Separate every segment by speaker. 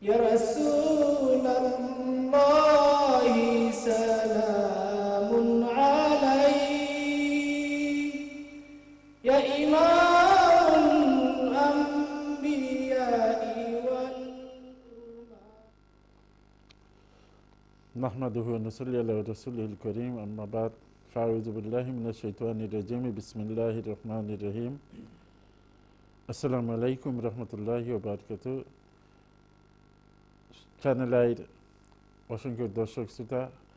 Speaker 1: يا رسول الله سلام عليك يا إمام الأنبياء
Speaker 2: نحمده ونصلي على رسوله الكريم أما بعد فأعوذ بالله من الشيطان الرجيم بسم الله الرحمن الرحيم আসসালামু আলাইকুম রহমতুল্লাহি ওয়া বারাকাতুহু চ্যানেলের অসংখ্য দর্শক শ্রোতা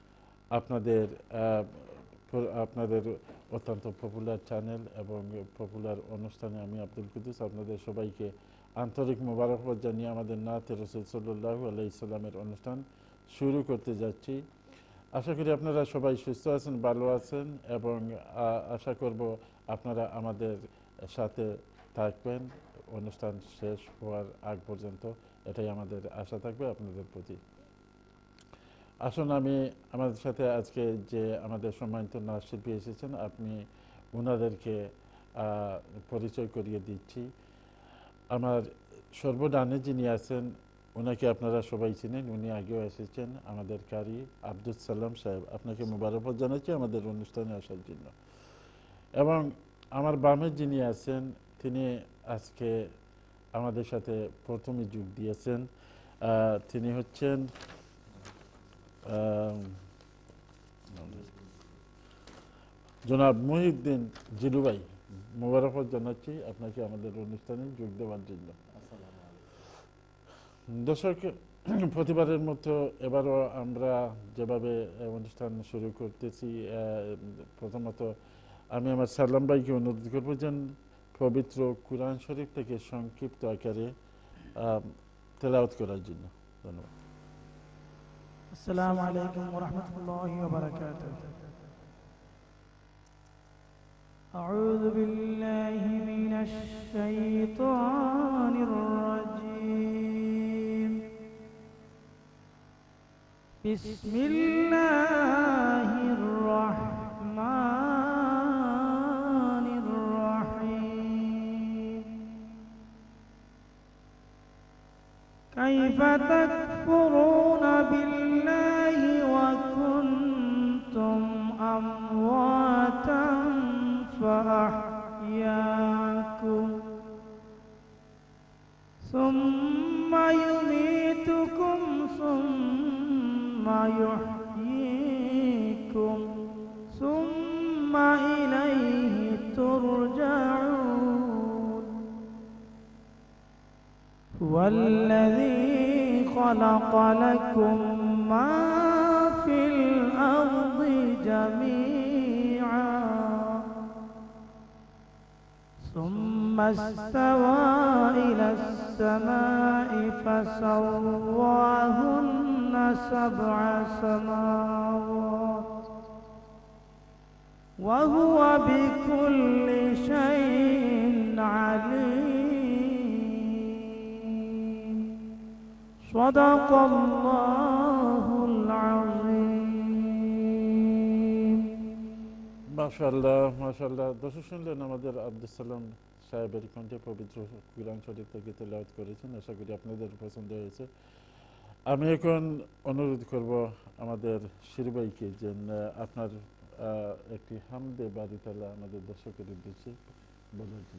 Speaker 2: আপনাদের অত্যন্ত পপুলার চ্যানেল এবং পপুলার অনুষ্ঠানে আমি আব্দুল কুদ্দুস আপনাদের সবাইকে আন্তরিক মোবারকবাদ জানিয়ে আমাদের নাতে রাসূল সাল্লাল্লাহু আলাইহি সাল্লামের অনুষ্ঠান শুরু করতে যাচ্ছি। আশা করি আপনারা সবাই সুস্থ আছেন, ভালো আছেন এবং আশা করব আপনারা আমাদের সাথে থাকবেন অনুষ্ঠান শেষ হওয়ার আগ পর্যন্ত, এটাই আমাদের আশা থাকবে আপনাদের প্রতি। আসুন আমাদের সাথে আজকে যে আমাদের সম্মানিত নাচ শিল্পী এসেছেন আপনি ওনাদেরকে পরিচয় করিয়ে দিচ্ছি। আমার সর্বডানে যিনি আছেন ওনাকে আপনারা সবাই চিনেন, উনি আগেও এসেছেন, আমাদের কারি আব্দুল সালাম সাহেব। আপনাকে মোবারকবাদ জানাচ্ছি আমাদের অনুষ্ঠানে আসার জন্য। এবং আমার বামে যিনি আছেন তিনি আজকে আমাদের সাথে প্রথমে যোগ দিয়েছেন, তিনি হচ্ছেন জনাব মহিউদ্দিন জিলু ভাই। মোবারকবাদ জানাচ্ছি আপনাকে আমাদের অনুষ্ঠানে যোগ দেওয়ার জন্য। দর্শক, প্রতিবারের মতো এবারও আমরা যেভাবে অনুষ্ঠান শুরু করতেছি, প্রথমত আমি আমার সালাম ভাইকে অনুরোধ করবো যে পবিত্র কুরআন শরীফ থেকে সংক্ষিপ্ত আকারে তেলাওয়াত করার জন্য। ধন্যবাদ।
Speaker 3: আসসালামু আলাইকুম ওয়া রাহমাতুল্লাহি ওয়া বারাকাতুহু। আউযু বিল্লাহি মিনাশ শাইতানির রাজীম। বিসমিল্লাহির রাহমানির রাহিম। কাইফা তাকফুরুনা বিল্লাহি ওয়া কুনতুম আমওয়াতান ফাআহইয়াকুম সুম্মা ইউমীতুকুম সুম্মা ইউহয়ীকুম সুম্মা ইলাইহি তুরজাউন। হুয়াল্লাযী খালাকা লাকুম মা ফিল আরদি জামিআ সুম্মা ইসতাওয়া ইলাস সামাই ফাসাওয়াহুন্না সাবআ সামাওয়াত ওয়া হুয়া বিকুল্লি শাইইন আলীম। সাদাকাল্লাহুল আযীম।
Speaker 2: মাশাআল্লাহ মাশাআল্লাহ। দর্শক শুনলেন আমাদের আব্দুল সালাম সাহেবের কণ্ঠে পবিত্র কুরআন শরীফ থেকে তেলাওয়াত করেছেন। আশা করি আপনাদের পছন্দ হয়েছে। আমি এখন অনুরোধ করব আমাদের শির ভাইকে যে আপনার একটি হামদে বারিতালা আমাদের দর্শকের উদ্দেশ্যে বলার জন্য।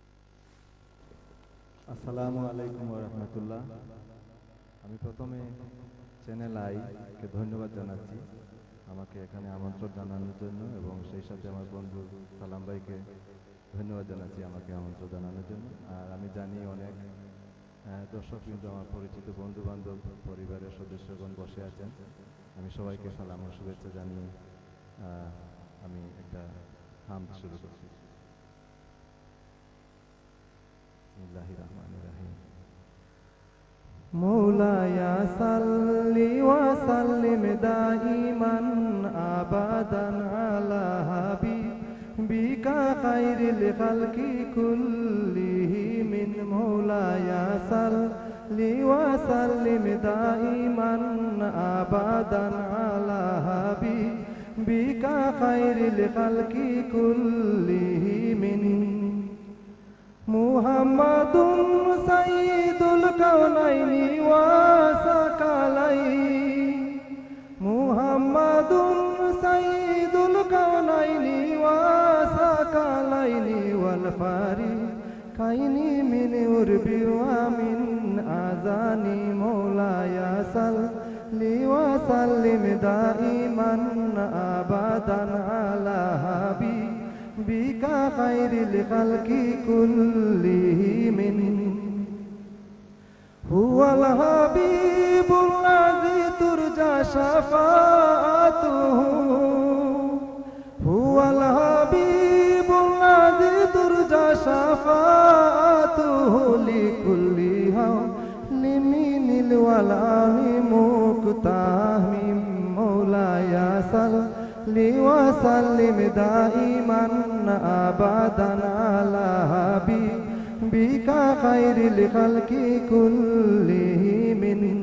Speaker 4: আসসালামু আলাইকুম ওয়া রাহমাতুল্লাহ। আমি প্রথমে চ্যানেল আইকে ধন্যবাদ জানাচ্ছি আমাকে এখানে আমন্ত্রণ জানানোর জন্য, এবং সেই সাথে আমার বন্ধু সালাম ভাইকে ধন্যবাদ জানাচ্ছি আমাকে আমন্ত্রণ জানানোর জন্য। আর আমি জানি অনেক দর্শক কিন্তু আমার পরিচিত বন্ধু বান্ধব পরিবারের সদস্যগণ বসে আছেন। আমি সবাইকে সালাম ও শুভেচ্ছা জানিয়ে আমি একটা হামদ শুরু করছি। বিসমিল্লাহির রহমানির রহিম। মৌলায়া সাল্লি ওয়া সাল্লিম দাইমান আবাদান আলা হাবিবিকা খায়রিল খালকি কুল্লিহিম। মৌলায়া সাল্লি ওয়া সাল্লিম দাইমান আবাদান আলা হাবিবিকা খায়রিল খালকি কুল্লিহিম। মুহাম্মাদুন সাইয়্যিদুল কাওনাইনি ওয়া سفاري كيني من أربي ومن أذاني مولاي صل لي وسلم دائما أبدا على حبيبك خير الخلق كلهم هو الحبيب الذي ترجى شفاعته هو الحبيب الذي ترجى شفاعته لكل هول من الولاء مقتحم مولاي صل لي وسلم دائما أبدا على حبيبك خير الخلق كلهم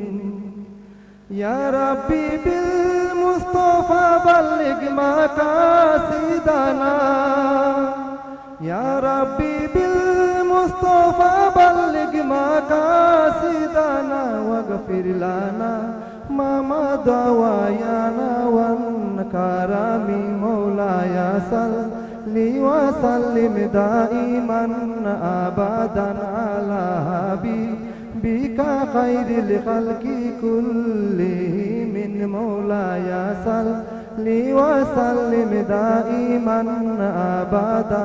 Speaker 4: يا ربي بالمصطفى بلغ مقاصدنا يا ربي بالمصطفى بلغ مقاصدنا واغفر لنا ما مضى ويانا والكرم مولاي صل لي وسلم دائما أبدا على حبيبك خير الخلق كلهم مولاي صل لي وسلم دائما أبدا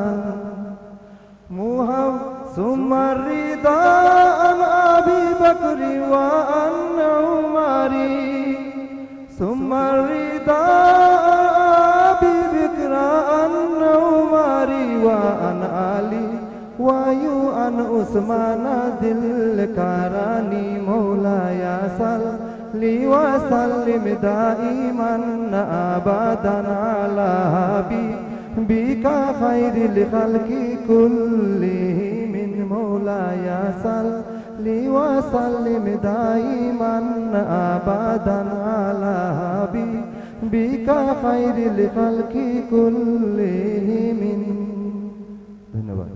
Speaker 4: ثم الرضا عن أبي بكر وعن عمر ثم الرضا أبي بكر عن عمر وعن علي وعن عثمان ذي الكرم مولاي صل لي وسلم دائما أبدا على حبيبك خير الخلق كلهم مولاي صل لي وسلم دائما أبدا على حبيبك خير الخلق كلهم ধন্যবাদ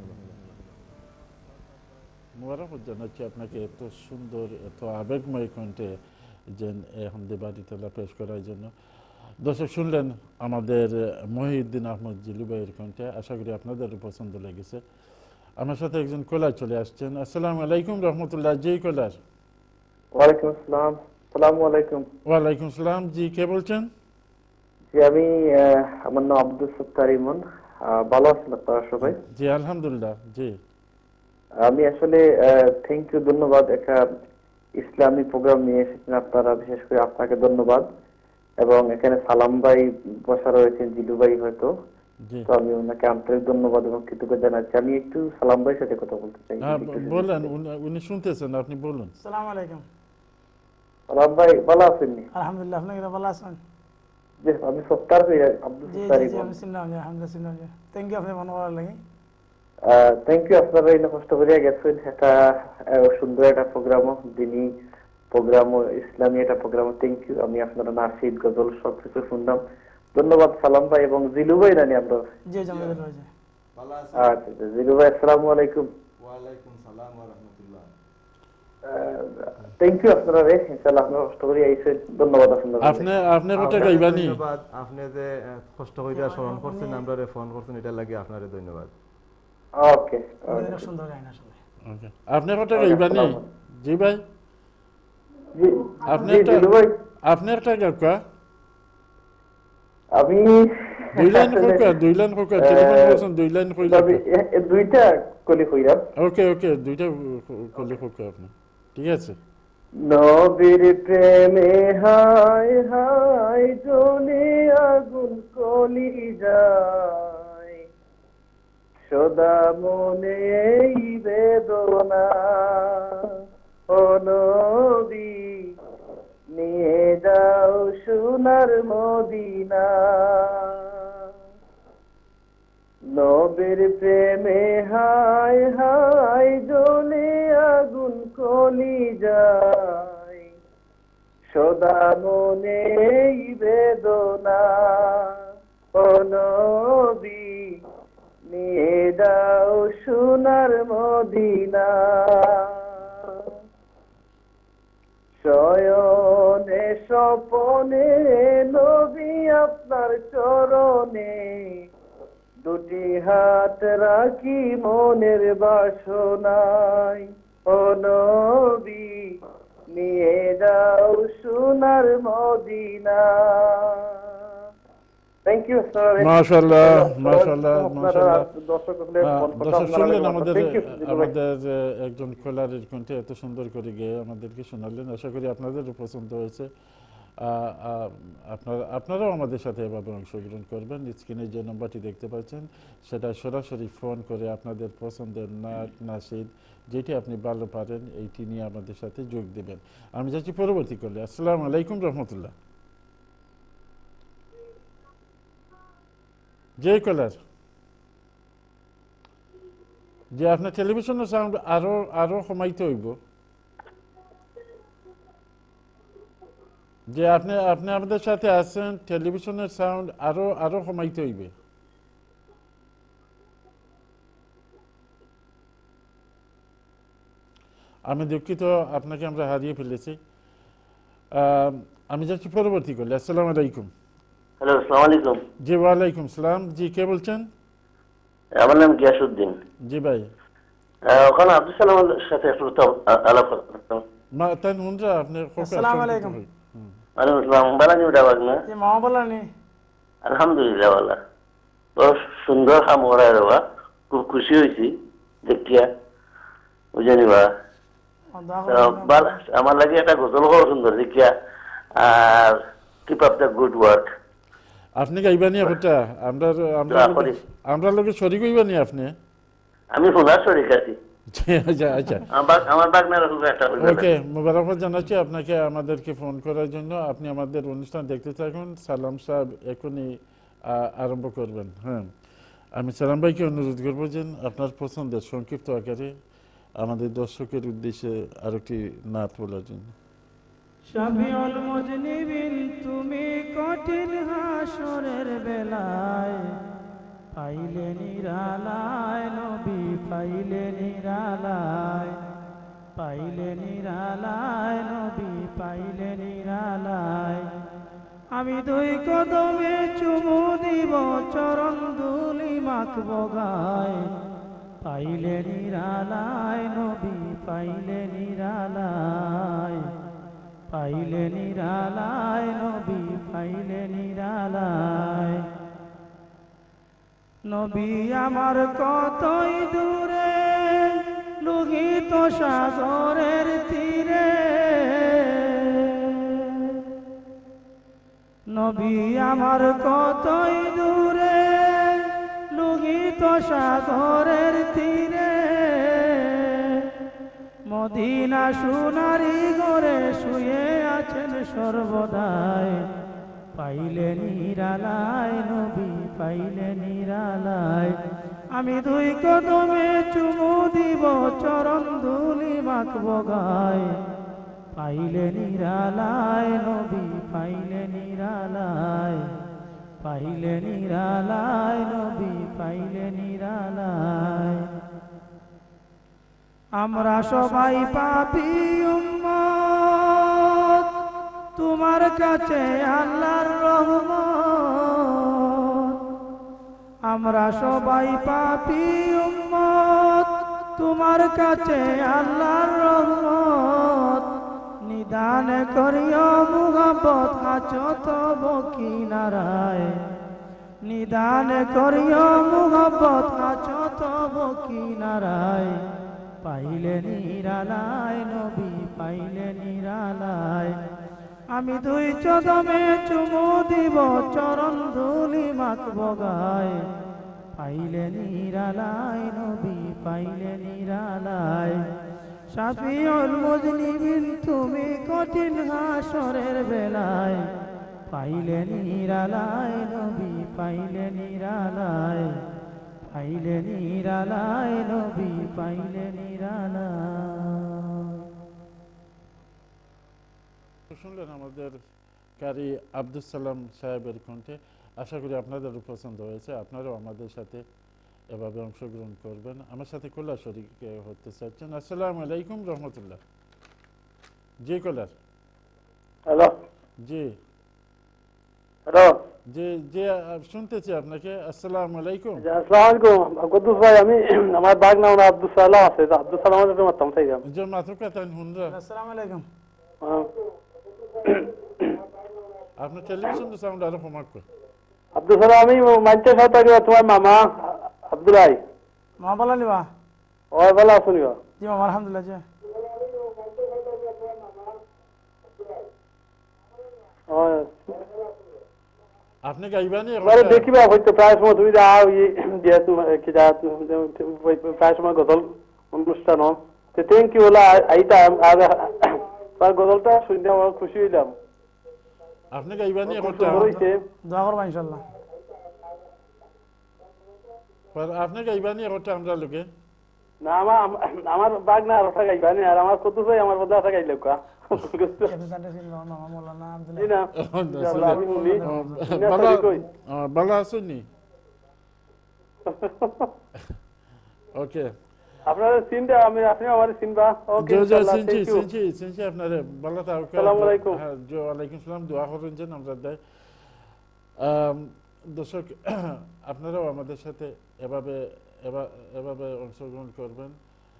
Speaker 2: মোবারকবাদ জানাচ্ছি আপনাকে এত সুন্দর এত আবেগময় কণ্ঠে যে হামদে বাড়িতলা পেশ করার জন্য। দর্শক শুনলেন আমাদের মহিউদ্দিন আহমদ জিলু ভাইয়ের কণ্ঠে, আশা করি আপনাদের পছন্দ লেগেছে। আমার সাথে একজন কলার চলে আসছেন। আসসালামু আলাইকুম রহমতুল্লাহ। জি কলার।
Speaker 5: ওয়ালাইকুম আসসালাম। আসসালামু আলাইকুম।
Speaker 2: ওয়ালাইকুম সালাম। জি কে বলছেন?
Speaker 5: জি আমি আমার নাম আব্দুল সত্তার ইমন। ভালো আছেন আপনারা সবাই?
Speaker 2: জি আলহামদুলিল্লাহ। জি
Speaker 5: আমি আসলে থ্যাংক ইউ, ধন্যবাদ। একটা ইসলামী প্রোগ্রাম নিয়ে এসেছেন আপনারা, বিশেষ করে আপনাকে ধন্যবাদ। এবং এখানে সালাম ভাই বসা রয়েছেন, জিলু ভাই হয়তো, তো আমি ওনাকে আন্তরিক ধন্যবাদ এবং কৃতজ্ঞতা জানাচ্ছি। আমি একটু সালাম ভাইয়ের সাথে কথা বলতে চাই।
Speaker 2: বলেন, উনি শুনতেছেন, আপনি বলুন।
Speaker 6: আসসালামু আলাইকুম।
Speaker 5: সালাম ভাই ভালো আছেন?
Speaker 6: আলহামদুলিল্লাহ, আপনি ভালো আছেন?
Speaker 5: জি আমি সত্তার ভাই, আব্দুল সত্তার ইমন।
Speaker 6: আমি চিনলাম, আলহামদুলিল্লাহ চিনলাম। থ্যাংক ইউ, আপনি মনে করার লাগি।
Speaker 5: থ্যাংক ইউ, আপনারা এই কষ্ট করে গেছেন। একটা সুন্দর একটা প্রোগ্রাম, দিনই প্রোগ্রাম, ইসলামী একটা প্রোগ্রাম। Thank you. আমি আপনারা নাসিদ গজল সবকিছু শুনলাম। ধন্যবাদ সালাম ভাই এবং জিলু ভাই। জানি আমরা
Speaker 6: জি জামাল ভাই।
Speaker 5: আচ্ছা জিলু ভাই, আসসালামু আলাইকুম।
Speaker 4: ওয়ালাইকুম সালাম ওয়া রাহমাতুল্লাহ।
Speaker 5: থ্যাংক ইউ আপনারা, ইনশাআল্লাহ আপনারা কষ্ট করে আইছেন। ধন্যবাদ আপনাদের।
Speaker 2: আপনি কথা কইবানি?
Speaker 4: ধন্যবাদ। আপনি যে কষ্ট কইরা স্মরণ করছেন, আমরারে ফোন করছেন, এটা লাগি আপনারে ধন্যবাদ।
Speaker 5: ওকে
Speaker 6: অনেক সুন্দর গান আসলে।
Speaker 2: ওকে, আপনি কথা কইবানি? জি ভাই।
Speaker 5: জি
Speaker 2: আপনি
Speaker 5: জিলু ভাই,
Speaker 2: আপনি একটা গাওকা?
Speaker 5: আমি
Speaker 2: দুই লাইন কোকা, টেলিফোন করছেন, দুই লাইন কইলা।
Speaker 5: দুইটা কলি কইরাম।
Speaker 2: ওকে ওকে, দুইটা কলি কোকা আপনি, ঠিক আছে।
Speaker 5: নবীর প্রেমে হায় হায় জ্বলে আগুন কলি যায়, সদা মনে এই বেদনা। ও নবী নিয়ে যাও সোনার মদিনা। নবীর প্রেমে হায় হায় জ্বলে আগুন কলি যায়, সদা মনে এই বেদনা। ও নবী নিয়ে যাও সোনার মদিনা। শয়নে স্বপনে নবী আপনার চরণে দুটি হাত রাখি মনের বাসনায়, ও নবী নিয়ে যাও সোনার মদিনা। Thank you sir.
Speaker 2: মাশাআল্লাহ, মাশাআল্লাহ, মাশাআল্লাহ।
Speaker 5: দর্শক
Speaker 2: দর্শক শুনলেন আমাদের একজন কলারের কণ্ঠে এত সুন্দর করে গেয়ে আমাদেরকে শোনালেন। আশা করি আপনাদেরও পছন্দ হয়েছে। আপনারাও আমাদের সাথে এভাবে অংশগ্রহণ করবেন। স্ক্রিনে যে নম্বরটি দেখতে পাচ্ছেন সেটা সরাসরি ফোন করে আপনাদের পছন্দের নাচ নাসিদ যেটি আপনি ভালো পারেন এইটি নিয়ে আমাদের সাথে যোগ দেবেন। আমি যাচ্ছি পরবর্তী করলে। আসসালামু আলাইকুম রহমতুল্লাহ। যে কলার, যে আপনার টেলিভিশনের সাউন্ড আরো কমাইতে হইব। যে আপনি আমাদের সাথে আছেন, টেলিভিশনের সাউন্ড আরো কমাইতে হইবে। আমি দুঃখিত, আপনাকে আমরা হারিয়ে ফেলেছি। আমি যাচ্ছি পরবর্তী করলে। আসসালামু আলাইকুম।
Speaker 7: হ্যালো, আসসালামু আলাইকুম।
Speaker 2: জি ওয়ালাইকুম সালাম। জি কে বলছেন?
Speaker 7: আমার নাম গিয়াসউদ্দিন।
Speaker 2: জি ভাই।
Speaker 7: ওখানে আব্দুল সালামের সাথে একটু আলাপ করতাম।
Speaker 2: মা তাই নুনরা আপনি
Speaker 6: আসসালামু আলাইকুম।
Speaker 7: ওয়ালাইকুম আসসালাম। বালানি উঠাবাগ না?
Speaker 6: জি মা বলানি।
Speaker 7: আলহামদুলিল্লাহ বালা। বহুত সুন্দর কাম করায় বাবা, খুব খুশি হয়েছি দেখিয়া, বুঝেনি বা। আমার লাগে একটা গজল খুব সুন্দর দেখিয়া, আর keep up the good work.
Speaker 2: আপনি গাইবানি একটা আমরা লোকে শরীক হইবানি আপনি?
Speaker 7: আমি শোনার শরীক আছি।
Speaker 2: আচ্ছা আচ্ছা,
Speaker 7: আমার বাগনার একটা।
Speaker 2: ওকে, মোবারকবাদ জানাচ্ছি আপনাকে আমাদেরকে ফোন করার জন্য। আপনি আমাদের অনুষ্ঠান দেখতে থাকুন। সালাম সাহেব এখনই আরম্ভ করবেন। হ্যাঁ, আমি সালাম ভাইকে অনুরোধ করবো যে আপনার পছন্দের সংক্ষিপ্ত আকারে আমাদের দর্শকের উদ্দেশ্যে আরেকটি নাত বলার জন্য।
Speaker 3: শাফিউল মুজনিবিন তুমি কঠিন হাসরের বেলায় পাইলে নিরালায় নবী, পাইলে নিরালায়, পাইলে নিরালায় নবী, পাইলে নিরালায়। আমি দুই কদমে চুমু দিব, চরণ ধুলি মাখব গায়, পাইলে নিরালায় নবী, পাইলে নিরালায়, পাইলে নিরালায় নবী, পাইলে নিরালায়। নবী আমার কতই দূরে লোহিত সাগরের তীরে, নবী আমার কতই দূরে লোহিত সাগরের তীরে, মদিনা সোনারি ঘরে শুয়ে আছেন সর্বদাই, পাইলে নিরালায় নবী, পাইলে নিরালায়। আমি দুই কদমে চুমু দিব, চরণ ধুলি মাখব গায়, পাইলে নিরালায় নবী, পাইলে নিরালায়, পাইলে নিরালায় নবী, পাইলে নিরালায়। আমরা সবাই পাপী উম্মত, তোমার কাছে আল্লাহর রহমত। আমরা সবাই পাপী উম্মত, তোমার কাছে আল্লাহর রহমত। নিদান করিও মুহাব্বত, আছো তব কিনারায়, নিদান করিও মুহাব্বত, আছো তব কিনারায়, পাইলে নিরালায় নবী, পাইলে নিরালায়। আমি দুই কদমে চুমু দিব, চরণ ধুলি মাখব গায়, পাইলে নিরালায় নবী, পাইলে নিরালায়। শাফিউল মুজনিবিন তুমি কঠিন হাসরের বেলায়, পাইলে নিরালায় নবী, পাইলে নিরালায়, পাইলে নিরালায় নবী, পাইলে নিরালায়।
Speaker 2: শুনলেন আমাদের কারি আব্দুল সালাম সাহেবের কণ্ঠে। আশা করি আপনাদেরও পছন্দ হয়েছে। আপনারাও আমাদের সাথে এভাবে অংশগ্রহণ করবেন। আমার সাথে খোলা শরীক হতে চাচ্ছেন। আসসালামু আলাইকুম রহমতুল্লাহ। জি কলার।
Speaker 5: হ্যালো।
Speaker 2: জি
Speaker 5: হ্যালো।
Speaker 2: যে যে শুনতেছি আপনাকে। আসসালামু আলাইকুম।
Speaker 8: আসসালামু আলাইকুম কুদ্দুস ভাই, আমি আমার বাগ নাম আব্দুল সালাম আছে, আব্দুল সালামের সাথে মারতাম চাইলাম।
Speaker 2: যে মাথুকা তান হুনরা
Speaker 6: আসসালামু আলাইকুম।
Speaker 2: আপনার টেলিভিশন তো সাউন্ড আরো কমাক কর।
Speaker 8: আব্দুল সালাম, আমি মানতে সাথে তোমার মামা আব্দুলাই
Speaker 6: মা বলা নিবা?
Speaker 8: ওই ভালো আছো নিবা?
Speaker 6: জি মামা আলহামদুলিল্লাহ। জি
Speaker 2: আপনি গাইবানি
Speaker 8: মানে দেখিবা হয়তো প্রায় সময় তুমি যাও যেহেতু কি যা প্রায় সময় গজল অনুষ্ঠান থ্যাংক ইউ বলা আইটা আর গজলটা শুনে আমার খুশি হইলাম।
Speaker 2: আপনি গাইবানি
Speaker 8: খুব সুন্দর হইছে,
Speaker 6: দোয়া করবা ইনশাআল্লাহ।
Speaker 2: पर आपने गाइबानी होता हमरा लोगे
Speaker 8: না আমার বাগ না আর গাইবা নি, আর আমার কত ভাই আমার বদলা গাইলে কা
Speaker 6: মামা মৌলানা
Speaker 8: জি না
Speaker 6: আব্দুল্লাহ।
Speaker 8: আমি শুনি
Speaker 2: bala bala sunni okay
Speaker 8: আপনারা চিনতে আমি আপনি আমার চিনবা। ওকে
Speaker 2: जो जो
Speaker 8: ইনশাআল্লাহ,
Speaker 2: सिंची
Speaker 8: থ্যাংক ইউ।
Speaker 2: सिंची सिंची আপনারে bala ta
Speaker 8: আসসালামু আলাইকুম।
Speaker 2: जो वालेकुम सलाम দোয়া করেন যেন আমরা দেয়। দর্শক আপনারাও আমাদের সাথে এভাবে এভাবে অংশগ্রহণ করবেন।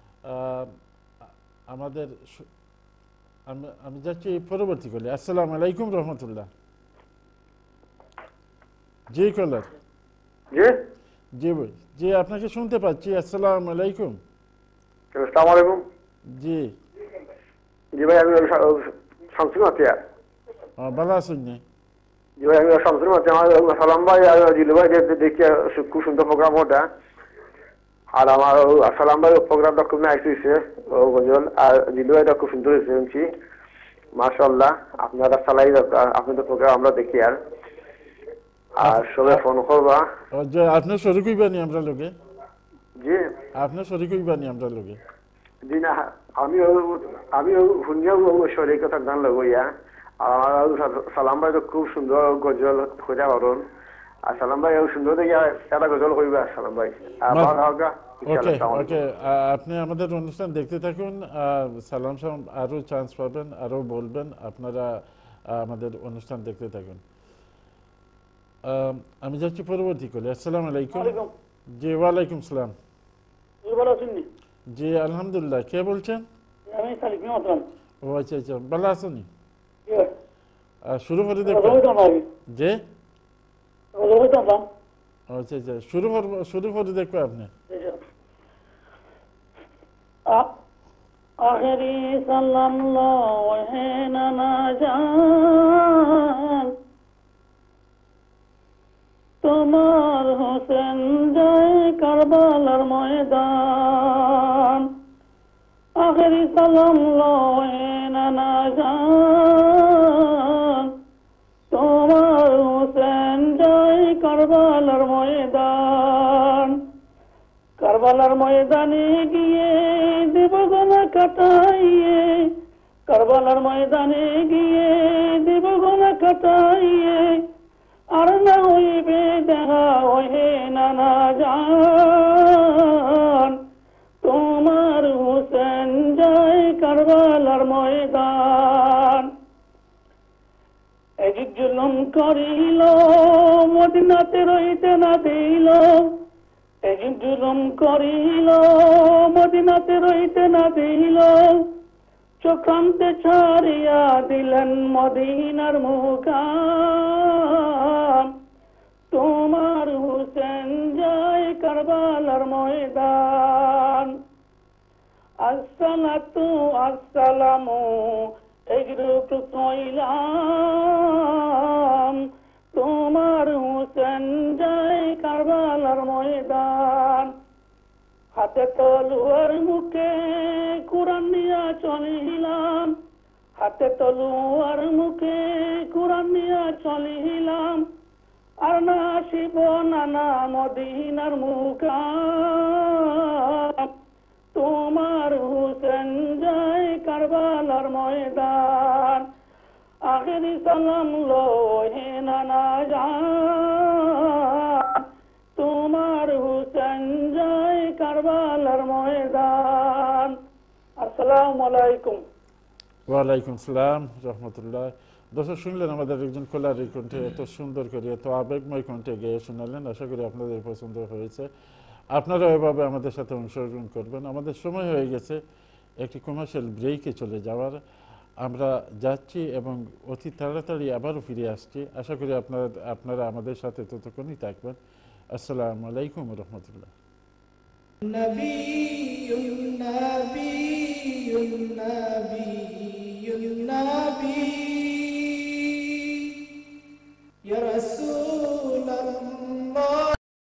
Speaker 2: আমাদের আমি যাচ্ছি পরবর্তী কলে। আসসালামু আলাইকুম রহমতুল্লাহ। জি কলার
Speaker 9: জি
Speaker 2: জি ভাই জি আপনাকে শুনতে পাচ্ছি। আসসালামু আলাইকুম।
Speaker 9: আসসালামু আলাইকুম।
Speaker 2: জি
Speaker 9: জি ভাই আমি শামসুল মাতিয়া।
Speaker 2: ভালো আছেন নি?
Speaker 9: জি ভাই আমি শামসুল মাতিয়া। আমার সালাম ভাই আর জিলু ভাই দেখি খুব সুন্দর প্রোগ্রাম ওটা। আর আমার সালাম ভাই প্রোগ্রামটা খুব নাইস হয়েছে গজল, আর জিলু ভাইটা খুব সুন্দর হয়েছে শুনছি মাশাআল্লাহ। আপনারা চালাই আপনাদের প্রোগ্রাম আমরা দেখি আর সবাই ফোন করবা।
Speaker 2: যে আপনি শরীক হইবানি আমরা লোকে?
Speaker 9: জি
Speaker 2: আপনি শরীক হইবানি আমরা লোকে?
Speaker 9: জি না আমি শুনিয়াও শরীর কথা গান লগইয়া। আর আমার সালাম ভাই তো খুব সুন্দর গজল খোঁজা পারুন। আর সালাম ভাই সুন্দর দেখে একটা গজল কইবা সালাম ভাই।
Speaker 2: ওকে ওকে আপনি আমাদের অনুষ্ঠান দেখতে থাকুন। সালাম সালাম আরো চান্স পাবেন, আরো বলবেন। আপনারা আমাদের অনুষ্ঠান দেখতে থাকুন। আমি যাচ্ছি পরবর্তী কলে। আসসালামু আলাইকুম। জি ওয়ালাইকুম সালাম।
Speaker 8: ভালো আছেন নি?
Speaker 2: জি আলহামদুলিল্লাহ। কে বলছেন?
Speaker 8: আমি সালিক মাতরাম।
Speaker 2: ও আচ্ছা আচ্ছা ভালো আছেন? শুরু করে দেখো যে আচ্ছা আচ্ছা শুরু করে দেখো আপনি।
Speaker 8: আখেরি সালাম লো হে নানা জান, তোমার হোসেন যায় কারবালার ময়দান। আখেরি সালাম লো হে নানা জান, তোমার হোসেন যায় কারবালার ময়দান। কারবালার ময়দানে গিয়ে দেবগণা কাটাইয়ে, কারবালার ময়দানে গিয়ে দেবগণা কাটাইয়ে, আর না হইবে দেখা হয়ে নানা জান, তোমার হোসেন যায় কারবালার ময়দান। এক জুলুম করিল মদিনাতে রইতে না দিল, এক জুলুম করিল মদিনাতে রইতে না দিল, চোখান্তে ছাড়িয়া দিলেন মদিনার মুকাম, তোমার হোসেন যায় কারবালার ময়দান। আসসালাতু আসসালামু এগরুক কইলাম, তোমার হোসেন যায় কারবালার ময়দান। হাতে তলুয়ার মুখে কুরআন নিয়া চলিলাম, হাতে তলুয়ার মুখে কুরআন নিয়া চলিলাম, আর না আসিব নানা মদিনার মুকাম, তোমার হোসেন যায় কারবালার ময়দান। আখেরি সালাম লো হে নানা জান, তোমার হোসেন যায় কারবালার ময়দান। আসসালামু আলাইকুম।
Speaker 2: ওয়ালাইকুম সালাম রহমতুল্লাহ। দর্শক শুনলেন আমাদের একজন কোলারি কণ্ঠে এত সুন্দর করে এত আবেগময় কণ্ঠে গেয়ে শোনালেন। আশা করি আপনাদের পছন্দ হয়েছে। আপনারা এভাবে আমাদের সাথে অংশগ্রহণ করবেন। আমাদের সময় হয়ে গেছে একটি কমার্শিয়াল ব্রেকে চলে যাওয়ার। আমরা যাচ্ছি এবং অতি তাড়াতাড়ি আবারও ফিরে আসছি। আশা করি আপনারা আমাদের সাথে ততক্ষণই থাকবেন। আসসালামু আলাইকুম রহমতুল্লাহ।
Speaker 1: নবী